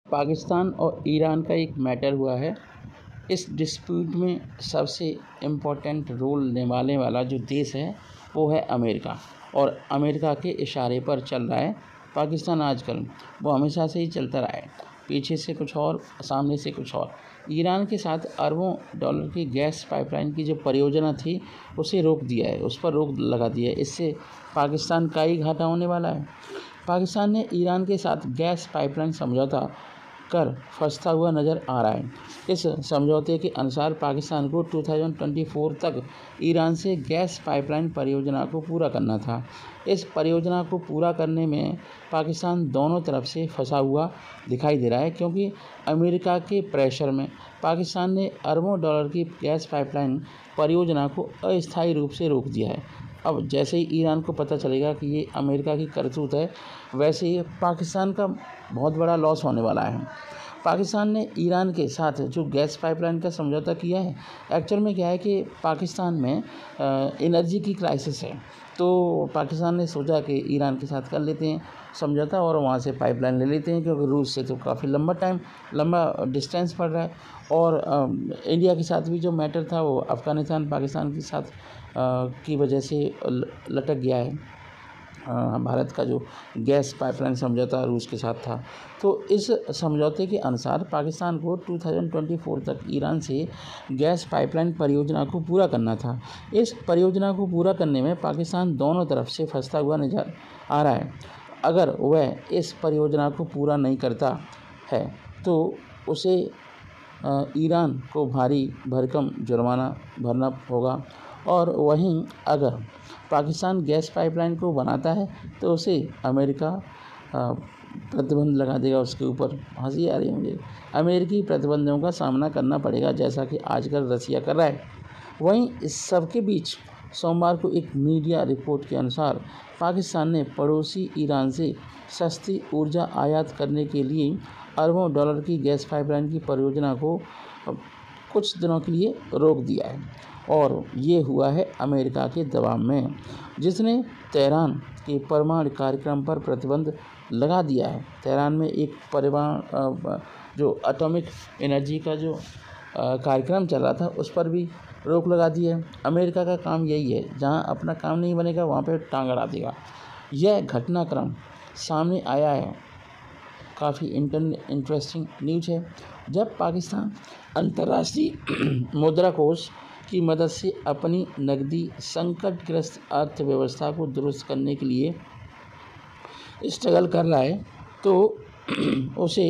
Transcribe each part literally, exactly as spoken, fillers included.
पाकिस्तान और ईरान का एक मैटर हुआ है। इस डिस्प्यूट में सबसे इम्पोर्टेंट रोल निभाने वाला जो देश है वो है अमेरिका, और अमेरिका के इशारे पर चल रहा है पाकिस्तान आजकल। वो हमेशा से ही चलता रहा है, पीछे से कुछ और, सामने से कुछ और। ईरान के साथ अरबों डॉलर की गैस पाइपलाइन की जो परियोजना थी उसे रोक दिया है, उस पर रोक लगा दिया है। इससे पाकिस्तान का ही घाटा होने वाला है। पाकिस्तान ने ईरान के साथ गैस पाइपलाइन समझौता कर फंसता हुआ नज़र आ रहा है। इस समझौते के अनुसार पाकिस्तान को दो हज़ार चौबीस तक ईरान से गैस पाइपलाइन परियोजना को पूरा करना था। इस परियोजना को पूरा करने में पाकिस्तान दोनों तरफ से फंसा हुआ दिखाई दे रहा है, क्योंकि अमेरिका के प्रेशर में पाकिस्तान ने अरबों डॉलर की गैस पाइपलाइन परियोजना को अस्थायी रूप से रोक दिया है। अब जैसे ही ईरान को पता चलेगा कि ये अमेरिका की करतूत है, वैसे ही पाकिस्तान का बहुत बड़ा लॉस होने वाला है। पाकिस्तान ने ईरान के साथ जो गैस पाइपलाइन का समझौता किया है, एक्चुअल में क्या है कि पाकिस्तान में एनर्जी की क्राइसिस है, तो पाकिस्तान ने सोचा कि ईरान के साथ कर लेते हैं समझौता और वहाँ से पाइपलाइन ले लेते हैं, क्योंकि रूस से तो काफ़ी लंबा टाइम लंबा डिस्टेंस पड़ रहा है। और आ, इंडिया के साथ भी जो मैटर था वो अफ़गानिस्तान पाकिस्तान के साथ आ, की वजह से लटक गया है। भारत का जो गैस पाइपलाइन समझौता रूस के साथ था, तो इस समझौते के अनुसार पाकिस्तान को दो हज़ार चौबीस तक ईरान से गैस पाइपलाइन परियोजना को पूरा करना था। इस परियोजना को पूरा करने में पाकिस्तान दोनों तरफ से फंसता हुआ नजर आ रहा है। अगर वह इस परियोजना को पूरा नहीं करता है तो उसे ईरान को भारी भरकम जुर्माना भरना होगा, और वहीं अगर पाकिस्तान गैस पाइपलाइन को बनाता है तो उसे अमेरिका प्रतिबंध लगा देगा उसके ऊपर। हंसी आ रही है मुझे। अमेरिकी प्रतिबंधों का सामना करना पड़ेगा, जैसा कि आजकल रसिया कर रहा है। वहीं इस सब के बीच सोमवार को एक मीडिया रिपोर्ट के अनुसार पाकिस्तान ने पड़ोसी ईरान से सस्ती ऊर्जा आयात करने के लिए अरबों डॉलर की गैस पाइपलाइन की परियोजना को कुछ दिनों के लिए रोक दिया है, और ये हुआ है अमेरिका के दबाव में, जिसने तेहरान के परमाणु कार्यक्रम पर प्रतिबंध लगा दिया है। तेहरान में एक परमाणु जो एटॉमिक एनर्जी का जो कार्यक्रम चल रहा था उस पर भी रोक लगा दी है। अमेरिका का काम यही है, जहां अपना काम नहीं बनेगा वहां पे टांग अड़ा देगा। यह घटनाक्रम सामने आया है, काफ़ी इंटरेस्टिंग न्यूज़ है, जब पाकिस्तान अंतर्राष्ट्रीय मुद्रा कोष की मदद से अपनी नकदी संकटग्रस्त अर्थव्यवस्था को दुरुस्त करने के लिए स्ट्रगल कर रहा है, तो उसे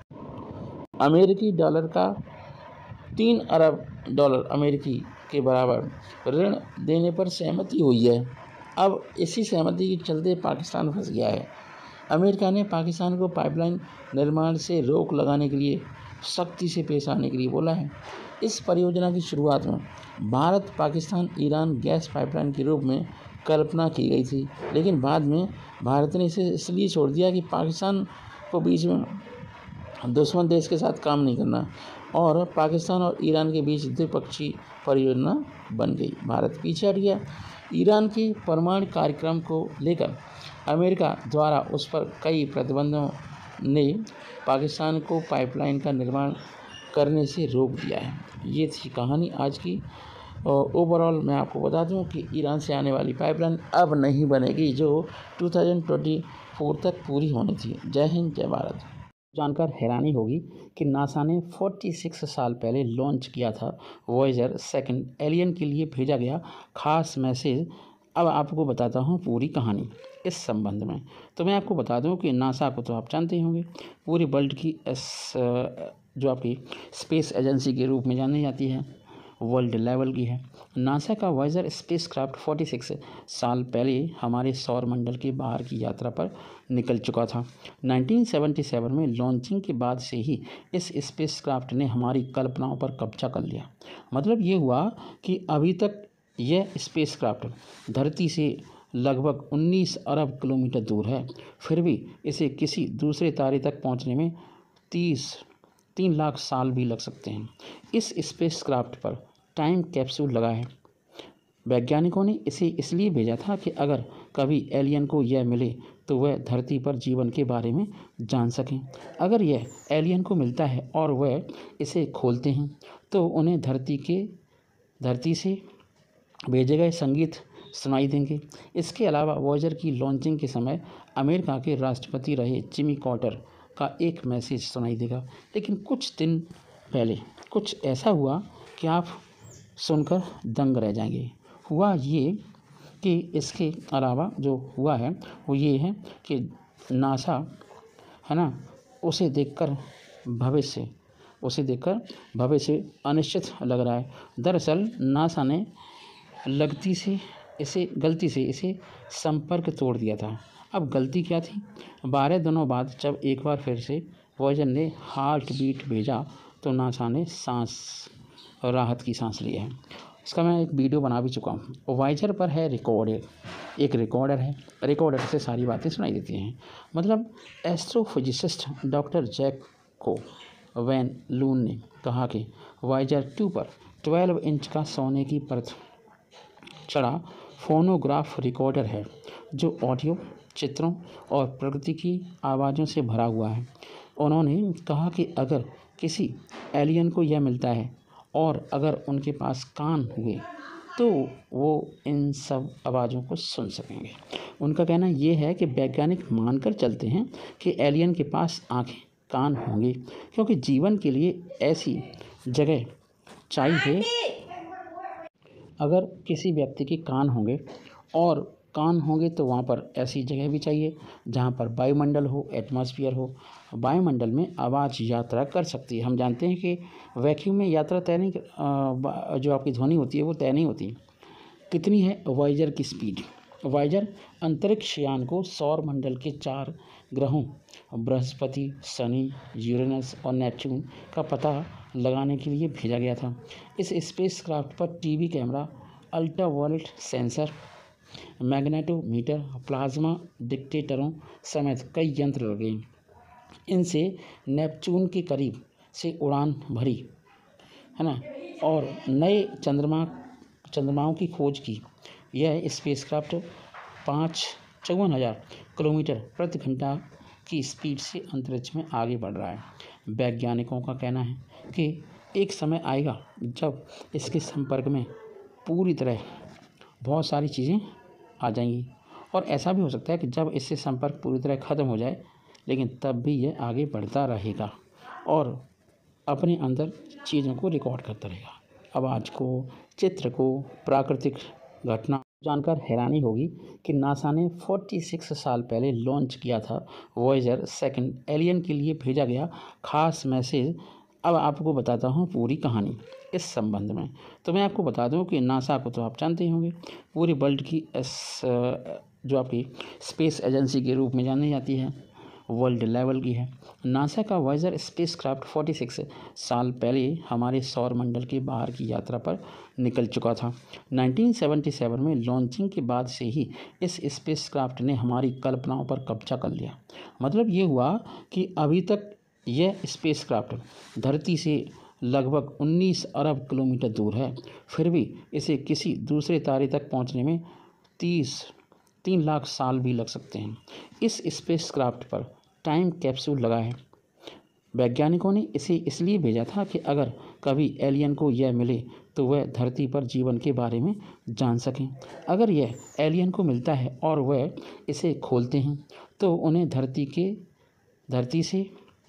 अमेरिकी डॉलर का तीन अरब डॉलर अमेरिकी के बराबर ऋण देने पर सहमति हुई है। अब इसी सहमति के चलते पाकिस्तान फंस गया है। अमेरिका ने पाकिस्तान को पाइपलाइन निर्माण से रोक लगाने के लिए सख्ती से पेश आने के लिए बोला है। इस परियोजना की शुरुआत में Bharat Pakistan Iran gas pipeline के रूप में कल्पना की गई थी, लेकिन बाद में भारत ने इसे इसलिए छोड़ दिया कि पाकिस्तान को बीच में दुश्मन देश के साथ काम नहीं करना, और पाकिस्तान और ईरान के बीच द्विपक्षीय परियोजना बन गई। भारत पीछे हट गया। ईरान के परमाणु कार्यक्रम को लेकर अमेरिका द्वारा उस पर कई प्रतिबंधों ने पाकिस्तान को पाइपलाइन का निर्माण करने से रोक दिया है। ये थी कहानी आज की। और ओवरऑल मैं आपको बता दूं कि ईरान से आने वाली पाइपलाइन अब नहीं बनेगी, जो दो हज़ार चौबीस तक पूरी होनी थी। जय हिंद, जय भारत। जानकर हैरानी होगी कि नासा ने छियालीस साल पहले लॉन्च किया था वॉयेजर सेकंड एलियन के लिए भेजा गया खास मैसेज। अब आपको बताता हूँ पूरी कहानी इस संबंध में। तो मैं आपको बता दूँ कि नासा को तो आप जानते ही होंगे, पूरी वर्ल्ड की इस जो आपकी स्पेस एजेंसी के रूप में जानी जाती है, वर्ल्ड लेवल की है। नासा का वॉयेजर स्पेसक्राफ्ट छियालीस साल पहले हमारे सौर मंडल के बाहर की यात्रा पर निकल चुका था। उन्नीस सौ सतहत्तर में लॉन्चिंग के बाद से ही इस स्पेसक्राफ्ट ने हमारी कल्पनाओं पर कब्जा कर लिया। मतलब ये हुआ कि अभी तक यह स्पेसक्राफ्ट धरती से लगभग उन्नीस अरब किलोमीटर दूर है, फिर भी इसे किसी दूसरे तारे तक पहुंचने में तीस तीन लाख साल भी लग सकते हैं। इस स्पेसक्राफ्ट पर टाइम कैप्सूल लगा है, वैज्ञानिकों ने इसे इसलिए भेजा था कि अगर कभी एलियन को यह मिले तो वह धरती पर जीवन के बारे में जान सकें। अगर यह एलियन को मिलता है और वह इसे खोलते हैं तो उन्हें धरती के धरती से भेजे गए संगीत सुनाई देंगे। इसके अलावा वॉयेजर की लॉन्चिंग के समय अमेरिका के राष्ट्रपति रहे जिमी कार्टर का एक मैसेज सुनाई देगा। लेकिन कुछ दिन पहले कुछ ऐसा हुआ कि आप सुनकर दंग रह जाएंगे। हुआ ये कि इसके अलावा जो हुआ है वो ये है कि नासा है ना उसे देखकर भविष्य उसे देखकर भविष्य अनिश्चित लग रहा है। दरअसल नासा ने लगती से इसे गलती से इसे संपर्क तोड़ दिया था। अब गलती क्या थी? बारह दिनों बाद जब एक बार फिर से वॉयेजर ने हार्ट बीट भेजा तो नासा ने सांस राहत की सांस ली है। इसका मैं एक वीडियो बना भी चुका हूँ। वॉयेजर पर है रिकॉर्डर, एक रिकॉर्डर है, रिकॉर्डर से सारी बातें सुनाई देती हैं। मतलब astrophysicist doctor Jacco van Loon ने कहा कि वॉयेजर टू पर बारह इंच का सोने की परत चढ़ा फोनोग्राफ रिकॉर्डर है जो ऑडियो, चित्रों और प्रकृति की आवाज़ों से भरा हुआ है। उन्होंने कहा कि अगर किसी एलियन को यह मिलता है और अगर उनके पास कान हुए तो वो इन सब आवाज़ों को सुन सकेंगे। उनका कहना यह है कि वैज्ञानिक मानकर चलते हैं कि एलियन के पास आँखें, कान होंगे क्योंकि जीवन के लिए ऐसी जगह चाहिए। अगर किसी व्यक्ति के कान होंगे और कान होंगे तो वहाँ पर ऐसी जगह भी चाहिए जहाँ पर वायुमंडल हो, एटमॉस्फेयर हो। वायुमंडल में आवाज़ यात्रा कर सकती है। हम जानते हैं कि वैक्यूम में यात्रा तय नहीं, जो आपकी ध्वनि होती है वो तय नहीं होती। कितनी है वॉयेजर की स्पीड? वॉयेजर अंतरिक्ष यान को सौर मंडल के चार ग्रहों बृहस्पति, शनि, यूरेनस और नेपच्यून का पता लगाने के लिए भेजा गया था। इस स्पेसक्राफ्ट पर TV camera, ultraviolet sensor, magnetometer, plasma डिटेक्टरों समेत कई यंत्र लगे। इनसे नेपच्यून के करीब से उड़ान भरी है ना और नए चंद्रमा चंद्रमाओं की खोज की। यह स्पेसक्राफ्ट पाँच चौवन हज़ार किलोमीटर प्रति घंटा की स्पीड से अंतरिक्ष में आगे बढ़ रहा है। वैज्ञानिकों का कहना है कि एक समय आएगा जब इसके संपर्क में पूरी तरह बहुत सारी चीज़ें आ जाएंगी और ऐसा भी हो सकता है कि जब इससे संपर्क पूरी तरह ख़त्म हो जाए लेकिन तब भी यह आगे बढ़ता रहेगा और अपने अंदर चीज़ों को रिकॉर्ड करता रहेगा। आवाज़ को, चित्र को, प्राकृतिक घटना जानकर हैरानी होगी कि नासा ने छियालीस साल पहले लॉन्च किया था वॉयेजर सेकंड। एलियन के लिए भेजा गया खास मैसेज। अब आपको बताता हूँ पूरी कहानी इस संबंध में। तो मैं आपको बता दूँ कि नासा को तो आप जानते ही होंगे, पूरे वर्ल्ड की एस जो आपकी स्पेस एजेंसी के रूप में जानी जाती है, वर्ल्ड लेवल की है। नासा का वॉयेजर स्पेसक्राफ्ट छियालीस साल पहले हमारे सौर मंडल के बाहर की यात्रा पर निकल चुका था। उन्नीस सौ सतहत्तर में लॉन्चिंग के बाद से ही इस स्पेसक्राफ्ट ने हमारी कल्पनाओं पर कब्जा कर लिया। मतलब ये हुआ कि अभी तक यह स्पेसक्राफ्ट धरती से लगभग उन्नीस अरब किलोमीटर दूर है, फिर भी इसे किसी दूसरे तारे तक पहुंचने में तीस तीन लाख साल भी लग सकते हैं। इस स्पेसक्राफ्ट पर टाइम कैप्सूल लगा है। वैज्ञानिकों ने इसे इसलिए भेजा था कि अगर कभी एलियन को यह मिले तो वह धरती पर जीवन के बारे में जान सकें। अगर यह एलियन को मिलता है और वह इसे खोलते हैं तो उन्हें धरती के धरती से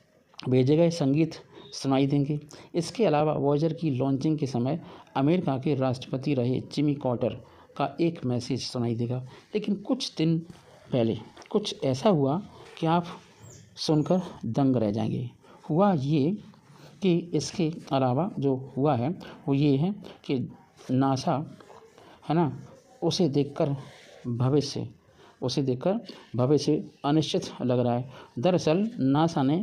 भेजे गए संगीत सुनाई देंगे। इसके अलावा वॉयेजर की लॉन्चिंग के समय अमेरिका के राष्ट्रपति रहे जिमी कार्टर का एक मैसेज सुनाई देगा। लेकिन कुछ दिन पहले कुछ ऐसा हुआ कि आप सुनकर दंग रह जाएंगे। हुआ ये कि इसके अलावा जो हुआ है वो ये है कि नासा है ना उसे देखकर भविष्य उसे देखकर भविष्य अनिश्चित लग रहा है। दरअसल नासा ने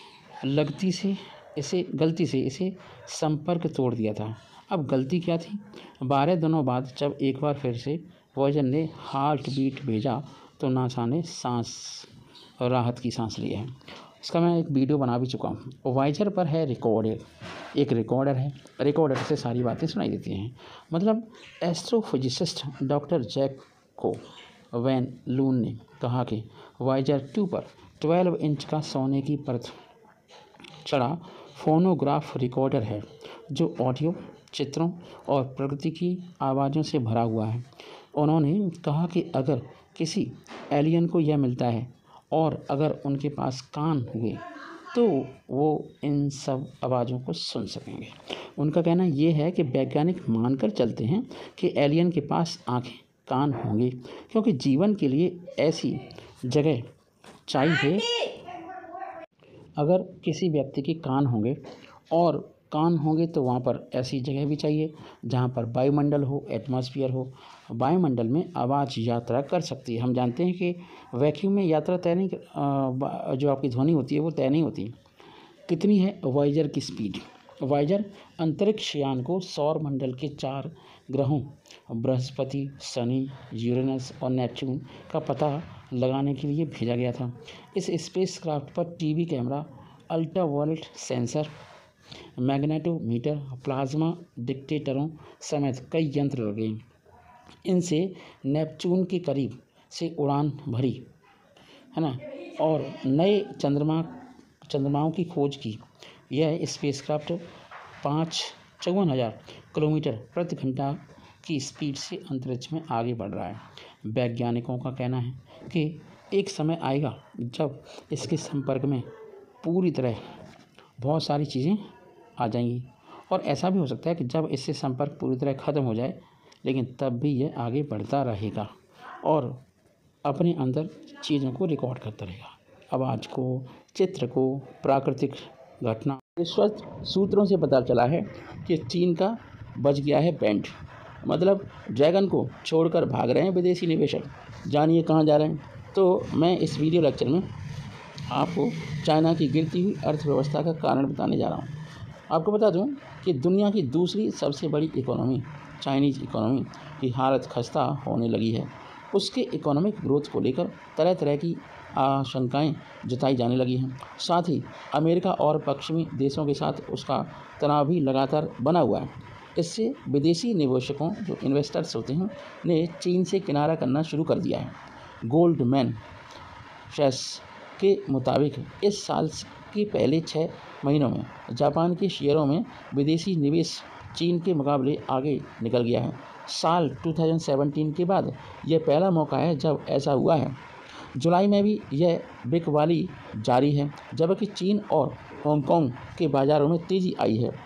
लगती से इसे गलती से इसे संपर्क तोड़ दिया था। अब गलती क्या थी? बारह दिनों बाद जब एक बार फिर से वॉयेजर ने हार्ट बीट भेजा तो नासा ने सांस राहत की सांस ली है। इसका मैं एक वीडियो बना भी चुका हूँ। वाइजर पर है रिकॉर्डर, एक रिकॉर्डर है, रिकॉर्डर से सारी बातें सुनाई देती हैं। मतलब astrophysicist doctor Jacco van Loon ने कहा कि वाइजर टू पर बारह इंच का सोने की परत चढ़ा फोनोग्राफ रिकॉर्डर है जो ऑडियो, चित्रों और प्रकृति की आवाज़ों से भरा हुआ है। उन्होंने कहा कि अगर किसी एलियन को यह मिलता है और अगर उनके पास कान हुए तो वो इन सब आवाज़ों को सुन सकेंगे। उनका कहना ये है कि वैज्ञानिक मानकर चलते हैं कि एलियन के पास आँखें, कान होंगे, क्योंकि जीवन के लिए ऐसी जगह चाहिए। अगर किसी व्यक्ति के कान होंगे और कान होंगे तो वहाँ पर ऐसी जगह भी चाहिए जहाँ पर वायुमंडल हो, एटमॉस्फेयर हो। वायुमंडल में आवाज़ यात्रा कर सकती है। हम जानते हैं कि वैक्यूम में यात्रा तय नहीं, जो आपकी ध्वनि होती है वो तय नहीं होती। कितनी है वाइजर की स्पीड? वाइजर अंतरिक्ष यान को सौर मंडल के चार ग्रहों बृहस्पति, शनि, यूरेनस और नेपच्यून का पता लगाने के लिए भेजा गया था। इस स्पेसक्राफ्ट पर TV camera, ultraviolet sensor, magnetometer, plasma डिटेक्टरों समेत कई यंत्र लगे। इनसे नेपच्यून के करीब से उड़ान भरी, है ना, और नए चंद्रमा चंद्रमाओं की खोज की। यह स्पेसक्राफ्ट पाँच चौवन हज़ार किलोमीटर प्रति घंटा की स्पीड से अंतरिक्ष में आगे बढ़ रहा है। वैज्ञानिकों का कहना है कि एक समय आएगा जब इसके संपर्क में पूरी तरह बहुत सारी चीज़ें आ जाएंगी, और ऐसा भी हो सकता है कि जब इससे संपर्क पूरी तरह ख़त्म हो जाए, लेकिन तब भी यह आगे बढ़ता रहेगा और अपने अंदर चीज़ों को रिकॉर्ड करता रहेगा, आवाज़ को, चित्र को, प्राकृतिक घटना। विश्वस्त सूत्रों से पता चला है कि चीन का बच गया है बैंड। मतलब ड्रैगन को छोड़कर भाग रहे हैं विदेशी निवेशक। जानिए कहाँ जा रहे हैं। तो मैं इस वीडियो लेक्चर में आपको चाइना की गिरती हुई अर्थव्यवस्था का कारण बताने जा रहा हूँ। आपको बता दूं कि दुनिया की दूसरी सबसे बड़ी इकोनॉमी चाइनीज़ इकोनॉमी की हालत खस्ता होने लगी है। उसके इकोनॉमिक ग्रोथ को लेकर तरह तरह की आशंकाएं जताई जाने लगी हैं। साथ ही अमेरिका और पश्चिमी देशों के साथ उसका तनाव भी लगातार बना हुआ है। इससे विदेशी निवेशकों, जो इन्वेस्टर्स होते हैं, ने चीन से किनारा करना शुरू कर दिया है। गोल्डमैन सैक्स के मुताबिक इस साल के पहले छः महीनों में जापान के शेयरों में विदेशी निवेश चीन के मुकाबले आगे निकल गया है। साल दो हज़ार सत्रह के बाद यह पहला मौका है जब ऐसा हुआ है। जुलाई में भी यह बिकवाली जारी है, जबकि चीन और हांगकांग के बाज़ारों में तेज़ी आई है।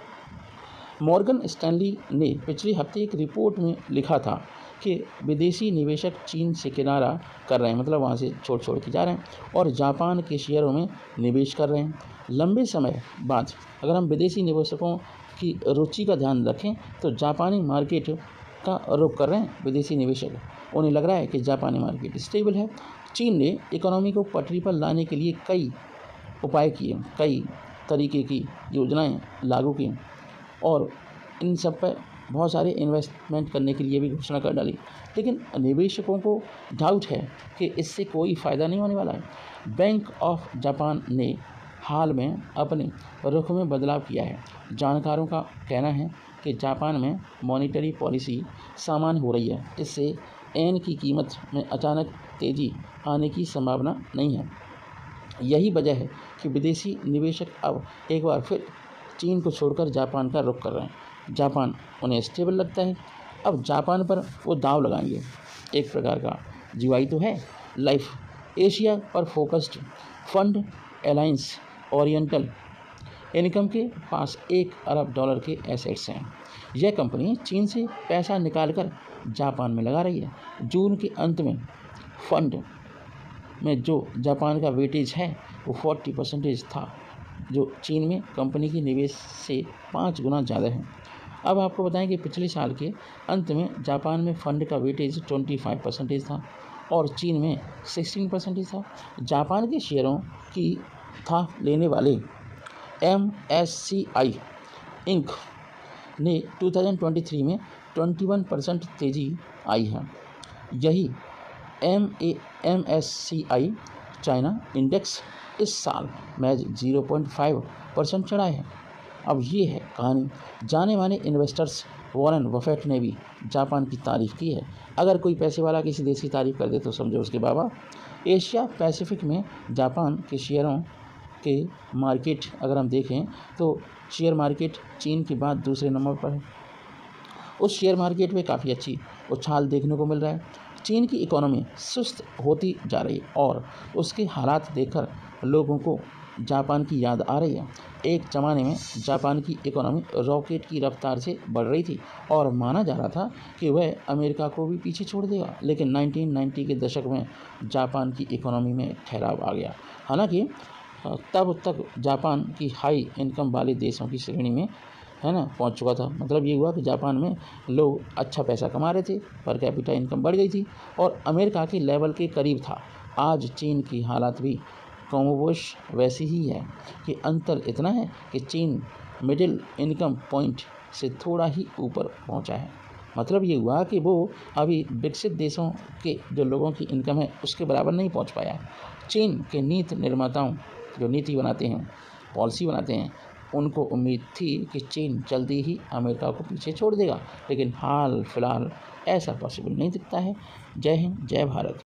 मॉर्गन स्टैनली ने पिछले हफ्ते एक रिपोर्ट में लिखा था कि विदेशी निवेशक चीन से किनारा कर रहे हैं, मतलब वहाँ से छोड़ छोड़ के जा रहे हैं और जापान के शेयरों में निवेश कर रहे हैं। लंबे समय बाद अगर हम विदेशी निवेशकों की रुचि का ध्यान रखें तो जापानी मार्केट का रुख कर रहे हैं विदेशी निवेशक। उन्हें लग रहा है कि जापानी मार्केट स्टेबल है। चीन ने इकोनॉमी को पटरी पर लाने के लिए कई उपाय किए, कई तरीके की योजनाएं लागू की और इन सब पर बहुत सारे इन्वेस्टमेंट करने के लिए भी घोषणा कर डाली, लेकिन निवेशकों को डाउट है कि इससे कोई फ़ायदा नहीं होने वाला है। बैंक ऑफ जापान ने हाल में अपने रुख में बदलाव किया है। जानकारों का कहना है कि जापान में मॉनेटरी पॉलिसी सामान्य हो रही है। इससे येन की कीमत में अचानक तेज़ी आने की संभावना नहीं है। यही वजह है कि विदेशी निवेशक अब एक बार फिर चीन को छोड़कर जापान का रुख कर रहे हैं। जापान उन्हें स्टेबल लगता है। अब जापान पर वो दाव लगाएंगे। एक प्रकार का जीवाई तो है लाइफ। एशिया पर focused fund alliance oriental income के पास एक अरब डॉलर के एसेट्स हैं। यह कंपनी चीन से पैसा निकालकर जापान में लगा रही है। जून के अंत में फंड में जो जापान का वेटेज है वो चालीस परसेंटेज था, जो चीन में कंपनी की निवेश से पाँच गुना ज़्यादा है। अब आपको बताएं कि पिछले साल के अंत में जापान में फ़ंड का वेटेज पच्चीस परसेंटेज था और चीन में सोलह परसेंटेज था। जापान के शेयरों की था लेने वाले M S C I Inc ने दो हज़ार तेईस में इक्कीस परसेंट तेज़ी आई है। यही M A M S C I China index इस साल महज ज़ीरो पॉइंट फाइव परसेंट चढ़ा है। अब ये है कहानी। जाने माने इन्वेस्टर्स वॉरेन बफेट ने भी जापान की तारीफ़ की है। अगर कोई पैसे वाला किसी देश की तारीफ़ कर दे तो समझो उसके बाबा। एशिया पैसिफिक में जापान के शेयरों के मार्केट अगर हम देखें तो शेयर मार्केट चीन के बाद दूसरे नंबर पर है। उस शेयर मार्केट में काफ़ी अच्छी उछाल देखने को मिल रहा है। चीन की इकोनॉमी सुस्त होती जा रही है और उसके हालात देखकर लोगों को जापान की याद आ रही है। एक ज़माने में जापान की इकोनॉमी रॉकेट की रफ्तार से बढ़ रही थी और माना जा रहा था कि वह अमेरिका को भी पीछे छोड़ देगा, लेकिन नाइनटीन नाइंटी के दशक में जापान की इकोनॉमी में ठहराव आ गया। हालांकि तब तक जापान की हाई इनकम वाले देशों की श्रेणी में है ना पहुंच चुका था। मतलब ये हुआ कि जापान में लोग अच्छा पैसा कमा रहे थे, पर कैपिटा इनकम बढ़ गई थी और अमेरिका के लेवल के करीब था। आज चीन की हालत भी कमोबेश वैसी ही है कि अंतर इतना है कि चीन मिडिल इनकम पॉइंट से थोड़ा ही ऊपर पहुंचा है। मतलब ये हुआ कि वो अभी विकसित देशों के जो लोगों की इनकम है उसके बराबर नहीं पहुंच पाया है। चीन के नीति निर्माताओं जो नीति बनाते हैं, पॉलिसी बनाते हैं, उनको उम्मीद थी कि चीन जल्दी ही अमेरिका को पीछे छोड़ देगा, लेकिन हाल फिलहाल ऐसा पॉसिबल नहीं दिखता है। जय हिंद, जय भारत।